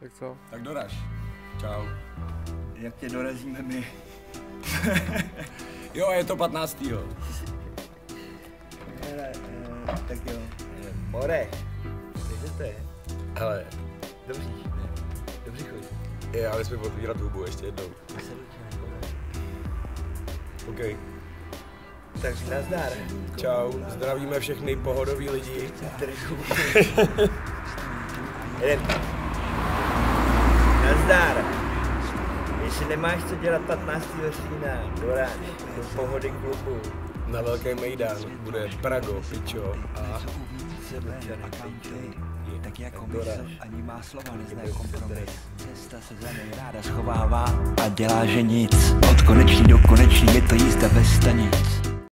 Tak co? Tak doraž. Čau. Jak tě dorazíme my? Jo, je to 15. Hele, tak jo. More, kde to je? Hele, Dobří, dobří chuť. já nesmím otvírat hubu ještě jednou. OK. Takže nazdar. Čau, zdravíme všechny pohodový lidi. Jedem. Nazdar. Jestli nemáš co dělat 15. října, doráž do Pohody klubu. Na Velký Mejdan bude Prago, pičo a tak jako mysl ani má slova neznají kompromis. Cesta se za něj ráda schovává a dělá, že nic. Od koneční do koneční je to jízda bez stanic.